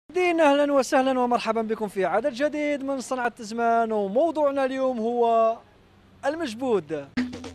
دين اهلا وسهلا ومرحبا بكم في عدد جديد من صنعة الزمان، وموضوعنا اليوم هو المجبود.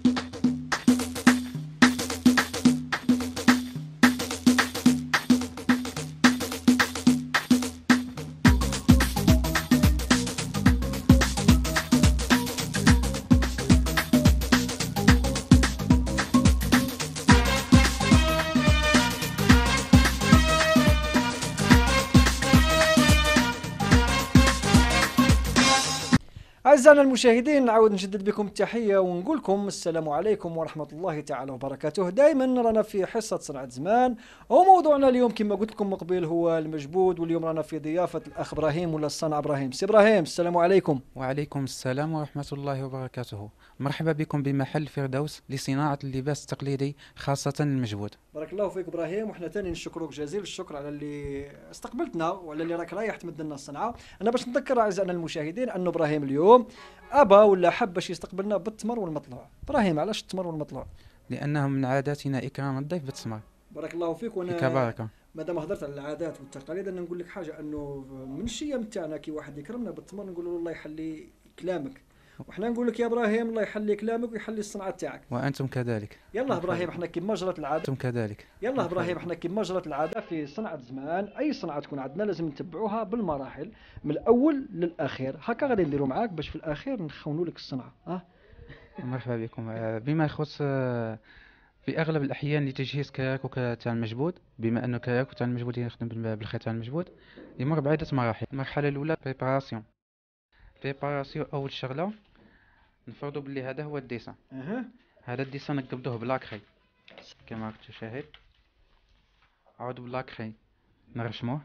أعزائنا المشاهدين، نعاود نجدد بكم التحية ونقول لكم السلام عليكم ورحمة الله تعالى وبركاته. دائما رانا في حصة صنعة زمان، وموضوعنا اليوم كما قلت لكم قبل هو المجبود، واليوم رانا في ضيافة الأخ إبراهيم ولا الصنع إبراهيم. سي إبراهيم، السلام عليكم. وعليكم السلام ورحمة الله وبركاته. مرحبا بكم بمحل فردوس لصناعة اللباس التقليدي خاصة المجبود. بارك الله فيك إبراهيم، وحنا تاني نشكروك جزيل الشكر على اللي استقبلتنا وعلى اللي راك رايح تمد لنا الصنعة. أنا باش نذكر أعزائنا المشاهدين أنه إبراهيم اليوم أبى ولا حب باش يستقبلنا بالتمر والمطلوع. إبراهيم، علاش التمر والمطلوع؟ لأنه من عاداتنا إكرام الضيف بالتمر. بارك الله فيك. فيك وانا بركة. مادام هضرت على العادات والتقاليد انا نقول لك حاجه، انه من الشيم تاعنا كي واحد يكرمنا بالتمر نقول له الله يحلي كلامك، وحنا نقول لك يا ابراهيم الله يحلي كلامك ويحلي الصنعه تاعك. وأنتم كذلك. يلا ابراهيم، احنا كيما جرت العاده أنتم كذلك. يلا ابراهيم، احنا كيما جرت العاده في صنعه زمان، اي صنعه تكون عندنا لازم نتبعوها بالمراحل من الاول للاخير. هكا غادي نديروا معاك باش في الاخير نخونوا لك الصنعه. مرحبا بكم. بما يخص في أغلب الأحيان لتجهيز كراكوك تاع المجبود، بما أنه كراكوك تاع المجبود يخدم بالخيط المجبود، يمر بعدة مراحل. المرحلة الأولى بريباراسيون. أول شغلة نفرضوا باللي هذا هو الديسان. هذا الديسان نقبضوه بلاكخي كما راك تشاهد. عود بلاكخي نرشموه.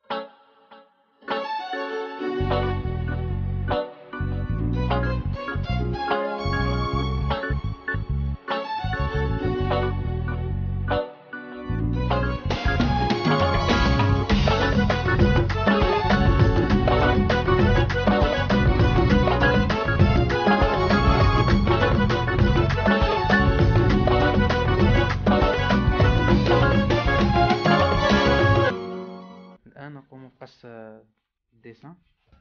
الآن نقوم بقص الديسان.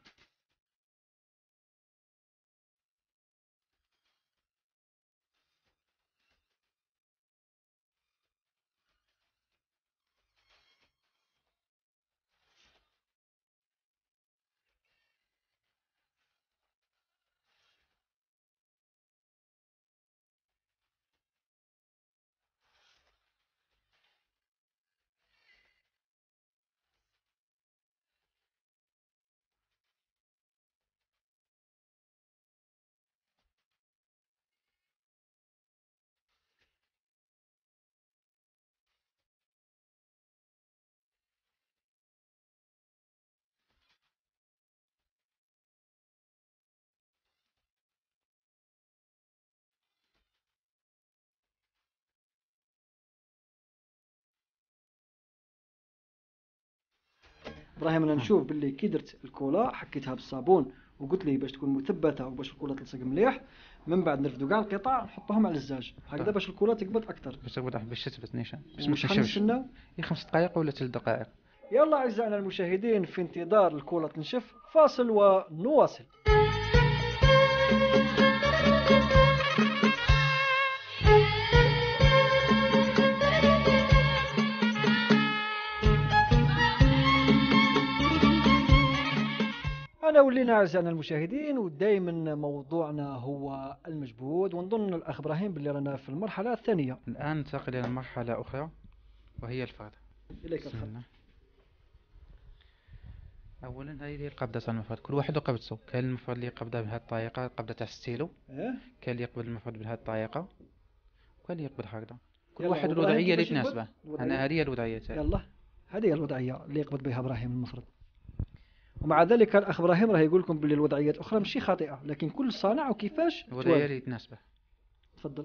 ابراهيم، انا نشوف باللي كي درت الكولا حكيتها بالصابون وقلت لي باش تكون مثبته وباش الكولا تلصق مليح، من بعد نرفدوا كاع القطع نحطوهم على الزاج هكذا باش الكولا تقبض اكثر. باش تقبض باش تثبت نيشان باش ما وشحال تنشفش. نستناو؟ 5 دقائق ولا 3 دقائق. يلا اعزائنا المشاهدين، في انتظار الكولا تنشف فاصل ونواصل. أنا ولينا أعزائنا المشاهدين، ودائما موضوعنا هو المجبود، ونظن الأخ إبراهيم باللي رانا في المرحلة الثانية. الآن ننتقل إلى مرحلة أخرى وهي الفرد. إليك بسم الخط. الله. أولا هذه القبضة تاع المفرد، كل واحد وقبضته. كاين المفرد اللي يقبضها بهذه الطريقة، قبضة تاع ستيلو. كاين اللي يقبض المفرد بهذه الطريقة، وكاين اللي يقبض هكذا. كل واحد الوضعية اللي تناسبه. أنا هذه هي الوضعية تاعي. يلا، هذه هي الوضعية اللي يقبض بها إبراهيم المفرد. ومع ذلك الأخ إبراهيم راه يقول لكم باللي الوضعيات أخرى ماشي خاطئة، لكن كل صانع وكيفاش الوضعية اللي تناسبه. تفضل.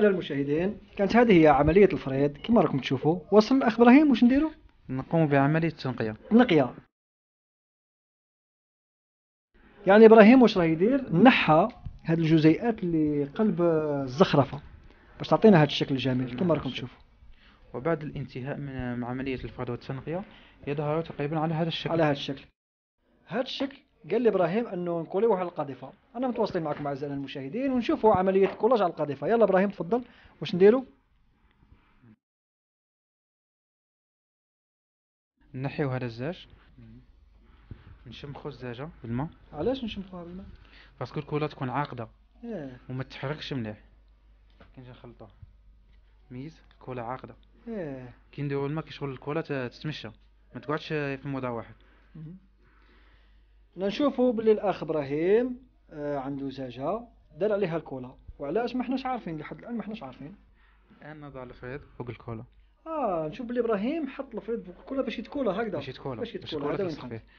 أعزائنا المشاهدين، كانت هذه هي عملية الفريد كما راكم تشوفوا. وصل الأخ إبراهيم، واش نديروا؟ نقوم بعملية تنقية. تنقية. يعني إبراهيم واش راه يدير؟ نحى هاد الجزيئات اللي قلب الزخرفة باش تعطينا هاد الشكل الجميل كما راكم تشوفوا. وبعد الانتهاء من عملية الفرد والتنقية يظهر تقريبا على هذا الشكل. على هاد الشكل. هاد الشكل قال لي إبراهيم أنه نكوليوه على القاذفة. أنا متواصلين معكم أعزائنا المشاهدين ونشوفوا عملية كولاج على القاذفة. يلا إبراهيم تفضل، واش نديروا؟ نحيو هذا الزاج، نشمخو الزاجة بالماء. علاش نشمخوها بالماء؟ باسكو الكولا تكون عاقدة إيه. وما تحركش مليح. كي نجي نخلطوها ميز الكولا عاقدة. إيه. كي نديرو الماء كيشغل الكولا تتمشى، ما تقعدش في موضع واحد. نشوفوا باللي الأخ إبراهيم عنده زاجة دار عليها الكولا، وعلاش ما حناش عارفين لحد الآن، ما حناش عارفين. الآن نضع الفريد فوق الكولا. نشوف باللي إبراهيم حط الفريد فوق الكولا باش يتكولا هكذا. باش يتكولا، باش باش يتكولا. الكولا هذا وين تلصق فهمت. فيه.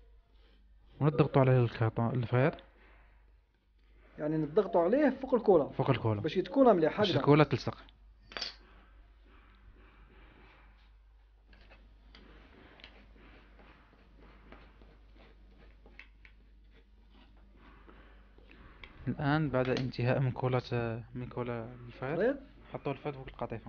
ونضغطوا على الكرتون الفريد. يعني نضغطوا عليه فوق الكولا. فوق الكولا. باش يتكولا مليح باش هكذا. الكولا تلصق. الآن بعد انتهاء من كولا الفريد حطوا الفريد فوق القطيفة.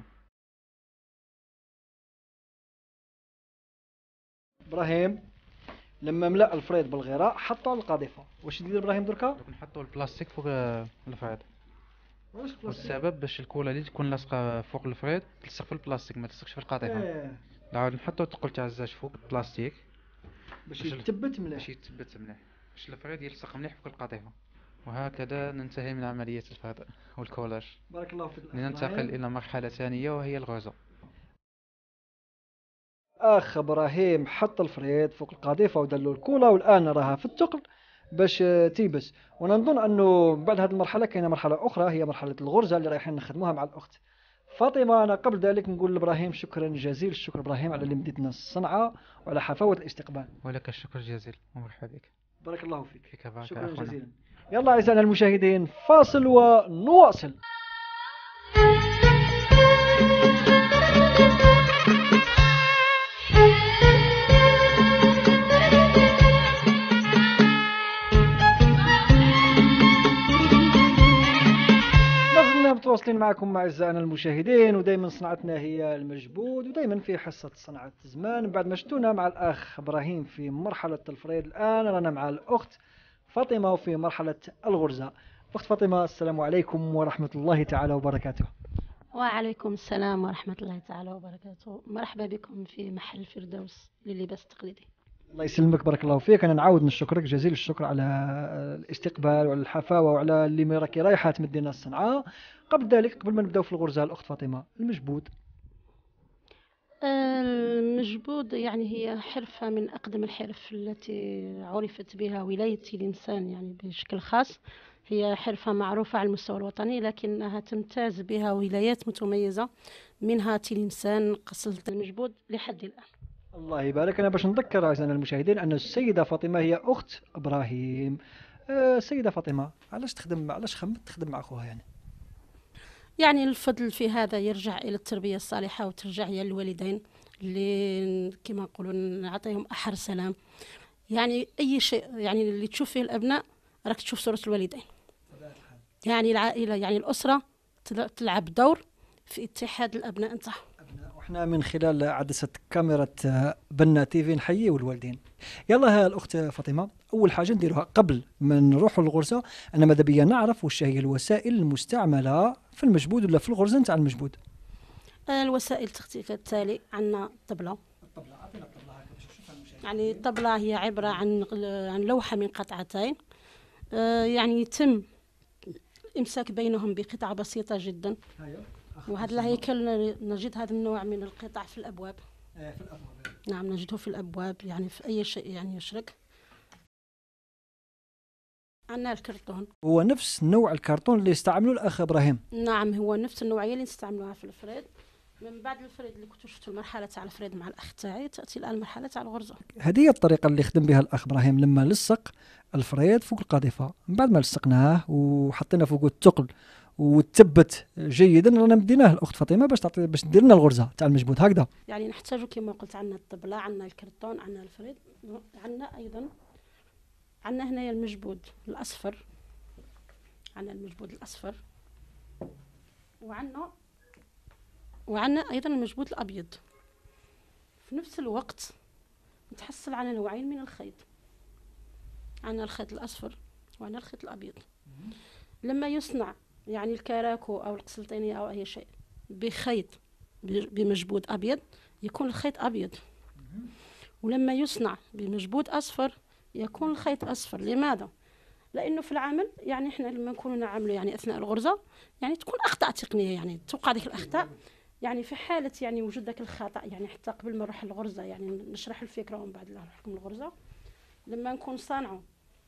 إبراهيم لما ملأ الفريد بالغراء حطه على القاذفة. واش يدير إبراهيم دركا؟ دوك نحطوا البلاستيك فوق الفريد. واش بلاصتك؟ والسبب باش الكولا اللي تكون لاصقة فوق الفريد تلصق في البلاستيك ما تلصقش في القطيفة. إيه. نعاود نحطوا الثقل تاع الزاج فوق البلاستيك باش يتثبت مليح. باش يتثبت مليح، باش الفريد يلصق مليح فوق القطيفة. وهكذا ننتهي من عملية الفرد والكولاج. بارك الله فيك. لننتقل إلى مرحلة ثانية وهي الغرزة. اخ ابراهيم حط الفريد فوق القاذفه ودلو الكولا، والان راها في الثقل باش تيبس. وانا نظن انه بعد هذه المرحله كاينه مرحله اخرى، هي مرحله الغرزه اللي رايحين نخدموها مع الاخت فاطمه. انا قبل ذلك نقول لابراهيم شكرا جزيل الشكر ابراهيم على اللي مديتنا الصنعه وعلى حفاوه الاستقبال. ولك الشكر الجزيل ومرحبا بك. بارك الله فيك. فيك بارك شكرا أخونا. جزيلا. يلا اعزائنا المشاهدين فاصل ونواصل. متواصلين معكم أعزائنا المشاهدين، ودائما صنعتنا هي المجبود، ودائما في حصة صنعة زمان. بعد ما شتونا مع الأخ إبراهيم في مرحلة الفريد، الآن رانا مع الأخت فاطمة وفي مرحلة الغرزة. أخت فاطمة السلام عليكم ورحمة الله تعالى وبركاته. وعليكم السلام ورحمة الله تعالى وبركاته. مرحبا بكم في محل فردوس للباس التقليدي. الله يسلمك بارك الله فيك. أنا نعاود نشكرك جزيل الشكر على الاستقبال وعلى الحفاوة وعلى اللي راكي رايحة تمدينا الصنعة. قبل ذلك قبل ما نبداو في الغرزة الأخت فاطمة، المجبود. المجبود يعني هي حرفة من أقدم الحرف التي عرفت بها ولاية تلمسان يعني بشكل خاص. هي حرفة معروفة على المستوى الوطني، لكنها تمتاز بها ولايات متميزة منها تلمسان قصلة المجبود لحد الآن. الله يبارك. أنا باش نذكر أعزائنا المشاهدين أن السيدة فاطمة هي أخت إبراهيم. السيدة فاطمة علاش خمت تخدم مع أخوها يعني الفضل في هذا يرجع إلى التربية الصالحة وترجع إلى الوالدين اللي كما نقولوا نعطيهم أحر سلام. يعني أي شيء يعني اللي تشوف فيه الأبناء راك تشوف صورة الوالدين. يعني العائلة يعني الأسرة تلعب دور في اتحاد الأبناء نتاعهم. وإحنا من خلال عدسة كاميرا بنا تيفي نحييو الوالدين. يلا الأخت فاطمة، أول حاجة نديروها قبل ما نروحوا للغرزة، أنا ماذا بيا نعرف وش هي الوسائل المستعملة في المجبود ولا في الغرزة نتاع المجبود. الوسائل كالتالي: عندنا طبلة. يعني الطبلة هي عبارة عن لوحة من قطعتين، يعني يتم الإمساك بينهم بقطعة بسيطة جدا. وهذا الهيكل نجد هذا النوع من القطع في الأبواب. نعم نجده في الأبواب، يعني في أي شيء يعني يشرك. عندنا الكرتون، هو نفس نوع الكرتون اللي استعملوه الأخ إبراهيم. نعم هو نفس النوعية اللي نستعملوها في الفريد. من بعد الفريد اللي كنتوا شفتوا المرحلة تاع الفريد مع الأخ تاعي، تأتي الآن المرحلة تاع الغرزة. هذه هي الطريقة اللي خدم بها الأخ إبراهيم لما لصق الفريد فوق القاذفة. من بعد ما لصقناه وحطينا فوقه الثقل وتثبت جيدا، رانا مديناه الاخت فاطمه باش دير لنا الغرزه تاع المجبود هكذا. يعني نحتاج كما قلت عندنا الطبله، عندنا الكرتون، عندنا الفريد، عندنا ايضا عندنا هنايا المجبود الاصفر، عندنا المجبود الاصفر، وعندنا ايضا المجبود الابيض. في نفس الوقت نتحصل على نوعين من الخيط، عندنا الخيط الاصفر وعندنا الخيط الابيض. لما يصنع يعني الكراكو او القسلطينيه او اي شيء بخيط بمجبود ابيض يكون الخيط ابيض، ولما يصنع بمجبود اصفر يكون الخيط اصفر. لماذا؟ لانه في العمل يعني احنا لما نكونوا نعملوا يعني اثناء الغرزه يعني تكون اخطاء تقنيه، يعني توقع ديك الاخطاء. يعني في حاله يعني وجود ذاك الخطا، يعني حتى قبل ما نروح للغرزه يعني نشرح الفكره ومن بعد نروح لكم الغرزه. لما نكون صانعه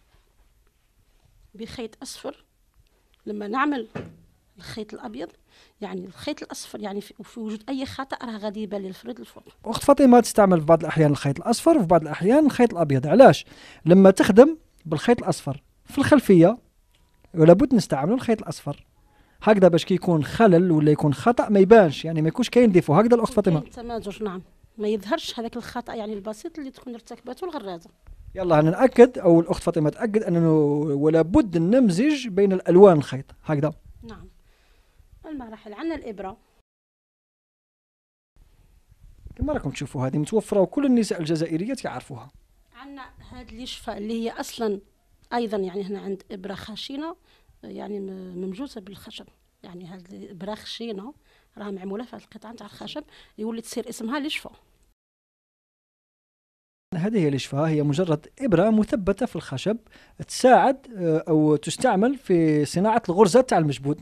بخيط اصفر، لما نعمل الخيط الابيض يعني الخيط الاصفر يعني في وجود اي خطا راه غادي يبان لي الفريد الفوق. اخت فاطمه تستعمل في بعض الاحيان الخيط الاصفر وفي بعض الاحيان الخيط الابيض. علاش؟ لما تخدم بالخيط الاصفر في الخلفيه لابد نستعملوا الخيط الاصفر هكذا باش كي يكون خلل ولا يكون خطا ما يبانش، يعني ما يكونش كاين ديفو هكذا الاخت فاطمه. تمازج، نعم، ما يظهرش هذاك الخطا يعني البسيط اللي تكون ارتكبته الغرازه. يلا نأكد او الاخت فاطمه تاكد انه ولا بد نمزج بين الالوان الخيط هكذا. نعم. المراحل عندنا الابره كما راكم تشوفوا هذه متوفره وكل النساء الجزائريات يعرفوها. عندنا هاد اللي شفاء اللي هي اصلا ايضا يعني هنا عند ابره خشينه يعني ممجوزه بالخشب، يعني هاد الابره خشينه راه معموله في هاد القطعه نتاع الخشب يولي تصير اسمها لشفاء. هذه هي الإشفاء، هي مجرد إبرة مثبتة في الخشب تساعد أو تستعمل في صناعة الغرزة تاع المجبود.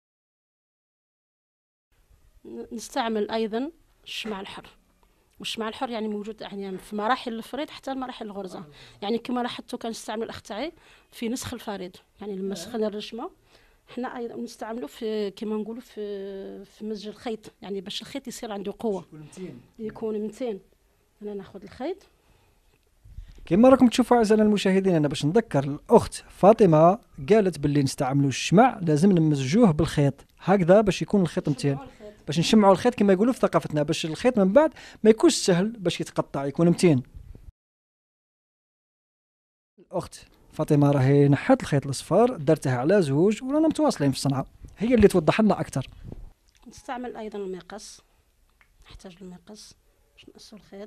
نستعمل أيضا الشمع الحر، والشمع الحر يعني موجود يعني في مراحل الفريد حتى مراحل الغرزة. يعني كما لاحظتوا كنستعمل الأخ تاعي في نسخ الفريد، يعني لما سخنا الرشمة حنا أيضا نستعملوا في كما نقولوا في مزج الخيط، يعني باش الخيط يصير عنده قوة يكون متين. أنا ناخذ الخيط كما راكم تشوفوا اعزائنا المشاهدين، انا باش نذكر الاخت فاطمه قالت باللي نستعملوا الشمع لازم نمزجوه بالخيط هكذا باش يكون الخيط متين، باش نشمعوا الخيط كما يقولوا في ثقافتنا، باش الخيط من بعد ما يكونش سهل باش يتقطع يكون متين. الاخت فاطمه راهي نحت الخيط الاصفر درتها على زوج ورانا متواصلين في الصنعه، هي اللي توضح لنا اكثر. نستعمل أيضا المقص، نحتاج المقص باش نقصوا الخيط.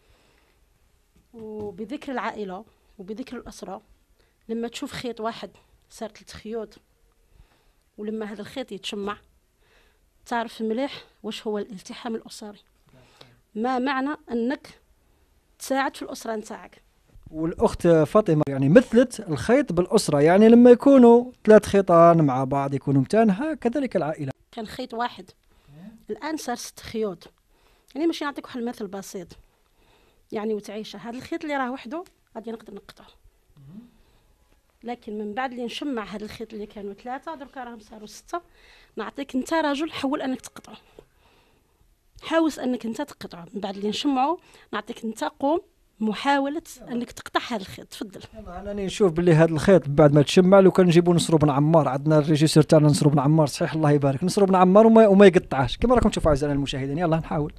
وبذكر العائلة وبذكر الأسرة، لما تشوف خيط واحد صار 3 خيوط ولما هذا الخيط يتشمع تعرف مليح واش هو الالتحام الأسري، ما معنى أنك تساعد في الأسرة نتاعك. والاخت فاطمه يعني مثلت الخيط بالاسره، يعني لما يكونوا 3 خيطان مع بعض يكونوا متان كذلك العائله. كان خيط واحد الآن صار 6 خيوط، يعني ماشي نعطيك واحد المثل بسيط يعني وتعيشه. هذا الخيط اللي راه وحده غادي نقدر نقطعه، لكن من بعد اللي نشمع هذا الخيط اللي كانوا 3 دركا راهم صاروا 6، نعطيك انت راجل حول انك تقطعه، حاوس انك انت تقطعه. من بعد اللي نشمعه نعطيك انت قوم محاولة انك تقطع هذا الخيط. تفضل. انا نشوف باللي هذا الخيط بعد ما تشمع لو كان نجيبوا نصرو بن عمار، عندنا الريجيسور تاعنا نصرو بن عمار صحيح الله يبارك، نصرو بن عمار وما يقطعش كما راكم تشوفوا اعزائنا المشاهدين. يلا نحاول.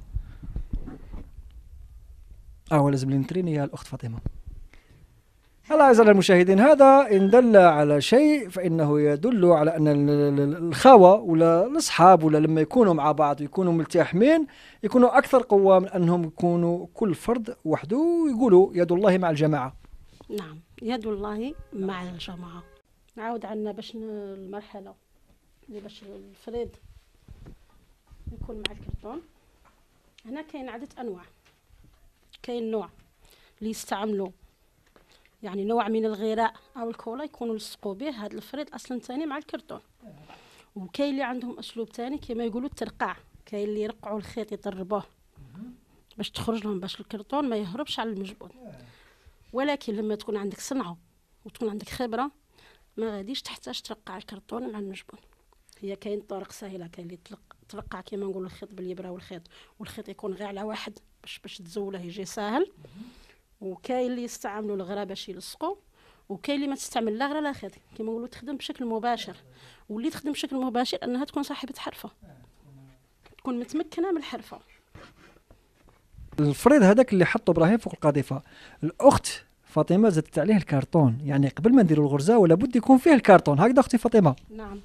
لازم لي نتريني يا الاخت فاطمه. هلا أعزائنا المشاهدين، هذا إن دل على شيء فإنه يدل على أن الخوة ولا الأصحاب ولا لما يكونوا مع بعض ويكونوا ملتحمين يكونوا أكثر قوة من أنهم يكونوا كل فرد وحده ويقولوا يد الله مع الجماعة. نعم، يد الله مع الجماعة. نعاود عنا باش المرحلة اللي باش الفريد يكون مع الكرتون. هنا كاين عدة أنواع، كاين نوع اللي يستعملوا يعني نوع من الغراء او الكولا يكونوا لصقوا به هذا الفريد اصلا ثاني مع الكرتون. وكاين اللي عندهم اسلوب ثاني كما يقولوا الترقاع، كاين اللي يرقعوا الخيط يطربوه باش تخرج لهم باش الكرتون ما يهربش على المجبود. ولكن لما تكون عندك صنعه وتكون عندك خبره ما غاديش تحتاج ترقع الكرتون مع المجبود. هي كاين طرق سهله، كاين اللي ترقع كما نقولوا الخيط باليبره والخيط يكون غير على واحد باش تزوله يجي ساهل. وكاين اللي يستعملوا الغرا باش يلصقوا، وكاين اللي ما تستعمل لا غير لا خيط كما نقولوا تخدم بشكل مباشر. واللي تخدم بشكل مباشر انها تكون صاحبه حرفه، تكون متمكنه من الحرفه. الفريض هذاك اللي حطه ابراهيم فوق القاذفه، الاخت فاطمه زادت عليه الكرتون، يعني قبل ما نديروا الغرزه ولا بد يكون فيه الكرتون، هكذا اختي فاطمه؟ نعم.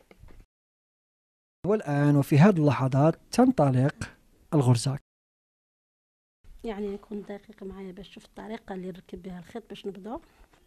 والان وفي هذه اللحظات تنطلق الغرزه. يعني يكون دقيق معايا باش تشوف الطريقه اللي نركب بها الخيط باش نبداو.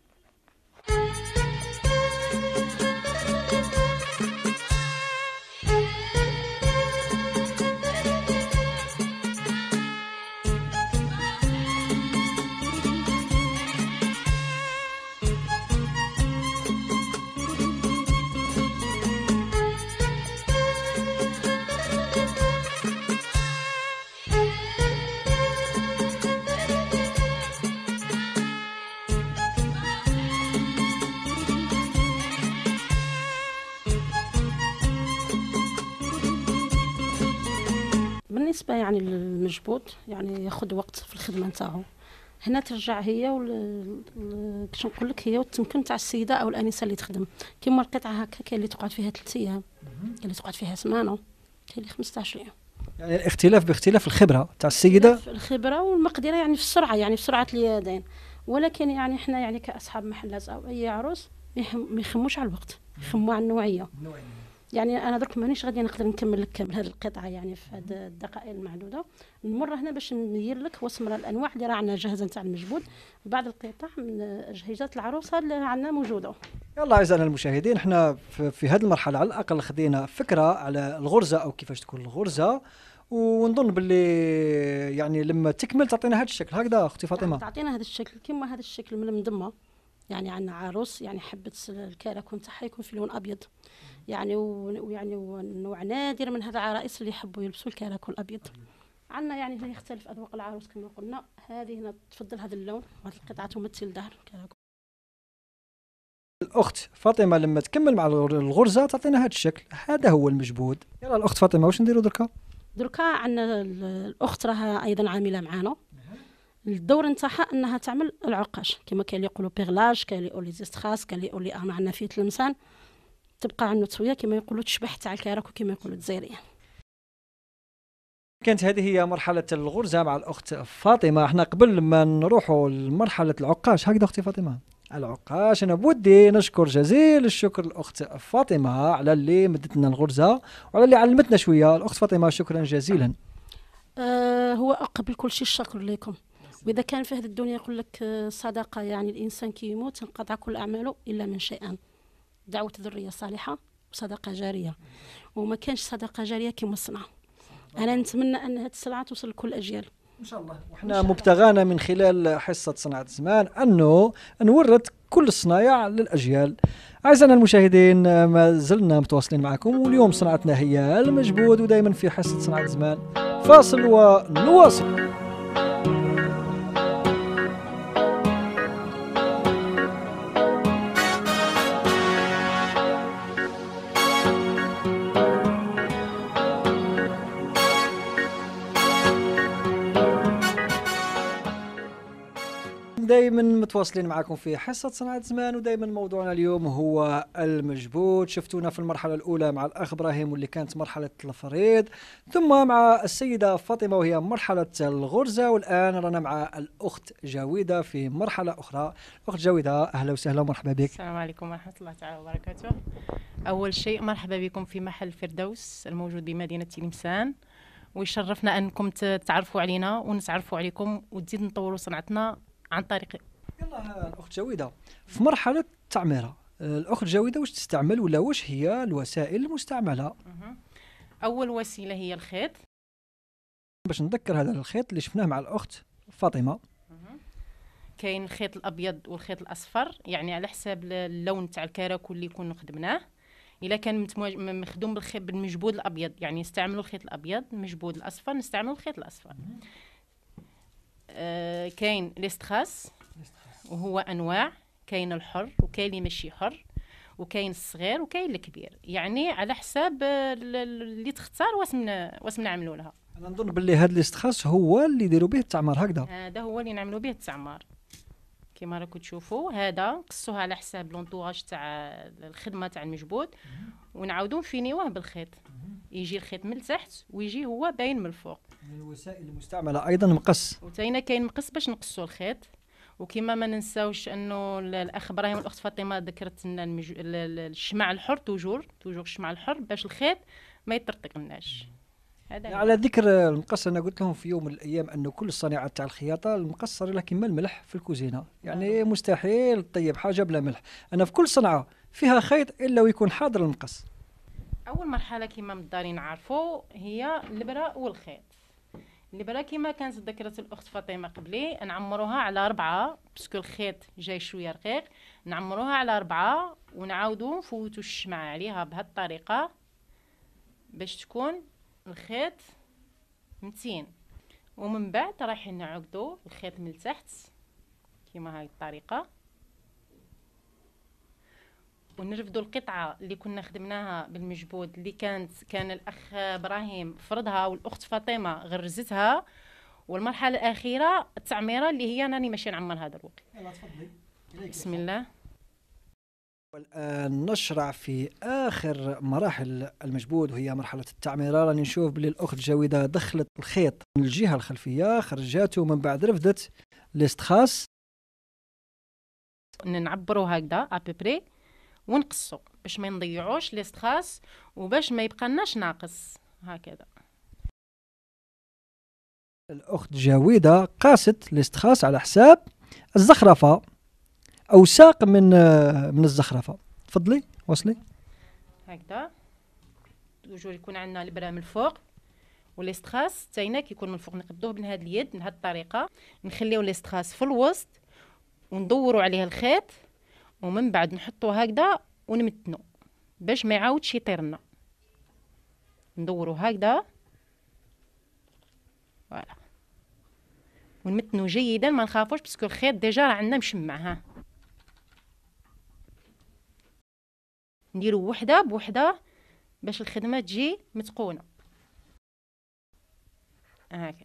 بالنسبه يعني للمجبود يعني ياخذ وقت في الخدمه نتاعو. هنا ترجع هي باش نقول لك هي والتمكن تاع السيده او الانسه اللي تخدم. كيما القطعه هكا كاين اللي تقعد فيها 3 ايام، كاين اللي تقعد فيها سمانه، كاين اللي 15 يوم. يعني الاختلاف باختلاف الخبره تاع السيده، الخبره والمقدره يعني في السرعه، يعني في سرعه اليدين. ولكن يعني احنا يعني كاصحاب محلات او اي عروس ما يخموش على الوقت، يخموا على النوعيه. يعني انا درك مانيش غادي نقدر نكمل لك كامل هذه القطعه يعني في هذه الدقائق المعدوده. نمر هنا باش ندير لك وسمره الانواع اللي راه عندنا جاهزه نتاع المجبود، بعض القطع من اجهزه العروسه اللي عندنا موجوده. يلا اعزائنا المشاهدين، احنا في هذه المرحله على الاقل خدينا فكره على الغرزه او كيفاش تكون الغرزه، ونظن باللي يعني لما تكمل تعطينا هذا الشكل هكذا اختي فاطمه. تعطينا هذا الشكل كيما هذا الشكل من المدمه. يعني عندنا عروس يعني حبت الكراكون تاعها يكون في لون ابيض، يعني ويعني نوع نادر من هذا العرائس اللي يحبوا يلبسوا الكراكون الابيض. عندنا يعني هنا يختلف اذواق العروس كما قلنا. هذه هنا تفضل هذا اللون، هذه القطعه تمثل ظهر الكراكون. الاخت فاطمه لما تكمل مع الغرزه تعطينا هذا الشكل، هذا هو المجبود. يلا الاخت فاطمه واش نديروا دركا عندنا الاخت راها ايضا عامله معنا. الدور نتاعها انها تعمل العقاش كما كاين اللي يقولوا بيغلاج، كاين اللي يقول لي زيستخاس، كاين اللي يقول لي معنا فيه تلمسان. تبقى عنده تسويه كما يقولوا تشبح تاع الكراكو كما يقولوا الجزائريين. كانت هذه هي مرحله الغرزه مع الاخت فاطمه. احنا قبل ما نروحوا لمرحله العقاش هكذا اختي فاطمه، العقاش انا بودي نشكر جزيل الشكر الاخت فاطمه على اللي مدتنا الغرزه وعلى اللي علمتنا شويه. الاخت فاطمه شكرا جزيلا. هو قبل كل شيء الشكر لكم. واذا كان في هذه الدنيا يقول لك صدقه، يعني الانسان كي يموت انقطع كل اعماله الا من شيئان: دعوه ذريه صالحه وصدقه جاريه. وما كانش صدقه جاريه كما الصنعه. انا نتمنى ان هذه الصنعه توصل لكل الاجيال ان شاء الله. وحنا مبتغانا من خلال حصه صناعه زمان انه نورث كل الصنايع للاجيال. اعزائنا المشاهدين، ما زلنا متواصلين معكم، واليوم صناعتنا هي المجبود، ودائما في حصه صناعه زمان. فاصل ونواصل. دائما متواصلين معكم في حصة صناعة زمان، ودائما موضوعنا اليوم هو المجبود. شفتونا في المرحلة الأولى مع الأخ إبراهيم واللي كانت مرحلة الفريض، ثم مع السيدة فاطمة وهي مرحلة الغرزة، والآن رانا مع الأخت جاويدة في مرحلة أخرى. أخت جاويدة أهلا وسهلا ومرحبا بك. السلام عليكم ورحمة الله تعالى وبركاته. أول شيء مرحبا بكم في محل فردوس الموجود بمدينة تلمسان، ويشرفنا أنكم تعرفوا علينا ونتعرفوا عليكم وتزيد نطوروا صنعتنا عن طريق. يلا الأخت جاويدة، في مرحلة التعميرة الأخت جاويدة واش تستعمل ولا واش هي الوسائل المستعملة؟ أول وسيلة هي الخيط. باش نذكر هذا الخيط اللي شفناه مع الأخت فاطمة. كاين الخيط الأبيض والخيط الأصفر، يعني على حساب اللون تاع الكراكو اللي يكون خدمناه. إلا كان مخدوم بالمجبود الأبيض يعني نستعملوا الخيط الأبيض، المجبود الأصفر نستعملوا الخيط الأصفر. كاين الاستخاص وهو انواع، كاين الحر وكاين اللي ماشي حر، وكاين الصغير وكاين الكبير، يعني على حساب اللي تختار واش نعملوا لها. انا نظن باللي هذا الاستخاص هو اللي يديروا به التعمار هكذا. هذا هو اللي نعملوا به التعمار كما راكم تشوفوا هذا نقصوها على حساب لونطواج تاع الخدمه تاع المجبود، ونعاودو نفينيوه بالخيط، يجي الخيط من التحت ويجي هو باين من الفوق. من الوسائل المستعمله ايضا مقص، وتاينا كاين مقص باش نقصوا الخيط. وكما ما ننساوش انه الاخ ابراهيم والاخت فاطمه ذكرت لنا الشمع الحر، توجور الشمع الحر باش الخيط ما يطرطقناش. هذا على ذكر المقص، انا قلت لهم في يوم من الايام انه كل الصناعات تاع الخياطه المقص صار له كيما الملح في الكوزينه، يعني مستحيل تطيب حاجه بلا ملح. انا في كل صنعه فيها خيط الا ويكون حاضر المقص. اول مرحله كما مدارين نعرفوا هي الابره والخيط. الابره كما كانت ذكرت الاخت فاطمه قبلي نعمروها على 4 باسكو الخيط جاي شويه رقيق، نعمروها على 4 ونعاودوا نفوتوا الشمعة عليها بهذه الطريقه باش تكون الخيط متين. ومن بعد رايحين نعقدوا الخيط من التحت كما هاي الطريقه، ونرفدوا القطعه اللي كنا خدمناها بالمجبود اللي كان الاخ ابراهيم فرضها والاخت فاطمه غرزتها. والمرحله الاخيره التعميره اللي هي راني ماشي نعمر هذا الوقت. يلا تفضلي. بسم الله. والآن نشرع في آخر مراحل المجبود وهي مرحلة التعميرة. راني نشوف بلي الأخت جاويدة دخلت الخيط من الجهة الخلفية، خرجاته ومن بعد رفدت الاستخاص. نعبروا هكذا ابيبري ونقصوا باش ما نضيعوش الاستخاص وباش ما يبقى ناقص هكذا. الأخت جاويدة قاست الاستخاص على حساب الزخرفة أو ساق من الزخرفة. تفضلي وصلي. هكذا توجور يكون عندنا الابره من الفوق والاستخاص تاعنا كيكون من الفوق، نقبضوه بهذه اليد بهذه الطريقه، نخليو الاستخاص في الوسط وندوروا عليه الخيط، ومن بعد نحطوه هكذا ونمتنو باش ما يعاودش يطير لنا. ندوروا هكذا فوالا ونمتنو جيدا، ما نخافوش باسكو الخيط ديجا راه عندنا مشمع. ها نديرو وحده بوحده باش الخدمه تجي متقونه هكذا.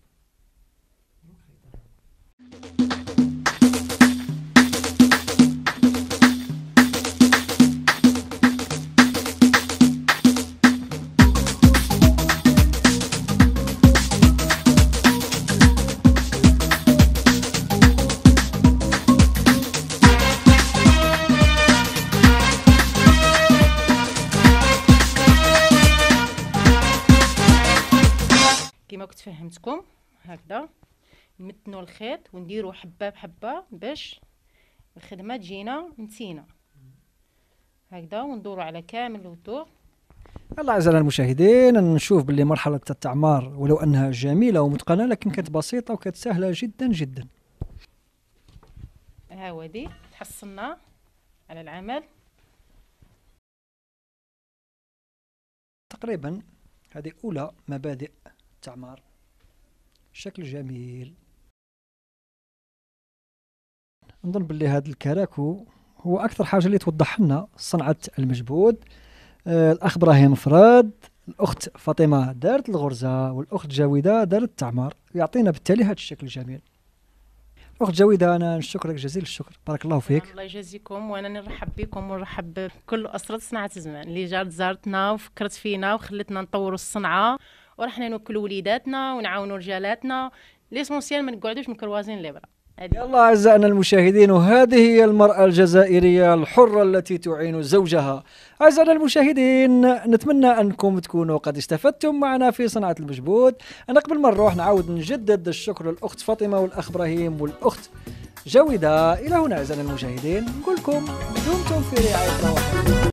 كما كنت فهمتكم هكذا نمتنوا الخيط ونديروا حبه بحبه باش الخدمه تجينا متينه هكذا، وندوروا على كامل الوضوء. الله أعزائنا المشاهدين، نشوف باللي مرحلة التعمار ولو أنها جميلة ومتقنة لكن كانت بسيطة وكانت سهلة جدا جدا. هاودي تحصلنا على العمل تقريبا. هذه أولى مبادئ التعمار. شكل جميل. نظن باللي هذا الكراكو هو أكثر حاجة اللي توضح لنا صنعة المجبود. الأخ إبراهيم فراد، الأخت فاطمة دارت الغرزة، والأخت جاويدة دارت التعمار، يعطينا بالتالي هذا الشكل الجميل. أخت جاويدة أنا نشكرك جزيل الشكر، بارك الله فيك. الله يجازيكم، وأنا نرحب بكم ونرحب بكل أسرة صناعة زمان اللي جات زارتنا وفكرت فينا وخلتنا نطوروا الصنعة ورحنا نوكلوا وليداتنا ونعاونوا رجالاتنا. ليسونسيال ما نقعدوش مكروازين الإبرة. يلا أعزائنا المشاهدين، وهذه هي المرأة الجزائرية الحرة التي تعين زوجها. أعزائنا المشاهدين، نتمنى أنكم تكونوا قد استفدتم معنا في صناعة المجبود. أنا قبل ما نروح نعاود نجدد الشكر للأخت فاطمة والأخ إبراهيم والأخت جاويدة. إلى هنا أعزائنا المشاهدين نقول لكم دمتم في رعاية الله.